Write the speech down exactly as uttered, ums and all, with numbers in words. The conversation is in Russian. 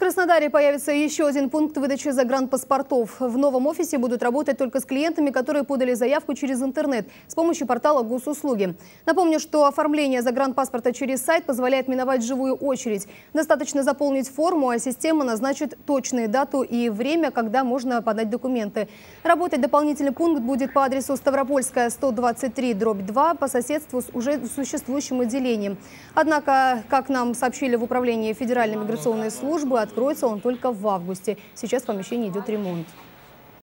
Краснодаре появится еще один пункт выдачи загранпаспортов. В новом офисе будут работать только с клиентами, которые подали заявку через интернет с помощью портала госуслуги. Напомню, что оформление загранпаспорта через сайт позволяет миновать живую очередь. Достаточно заполнить форму, а система назначит точную дату и время, когда можно подать документы. Работать дополнительный пункт будет по адресу Ставропольская, сто двадцать три дробь два, по соседству с уже существующим отделением. Однако, как нам сообщили в управлении Федеральной миграционной службы, откроется он только в августе. Сейчас в помещении идет ремонт.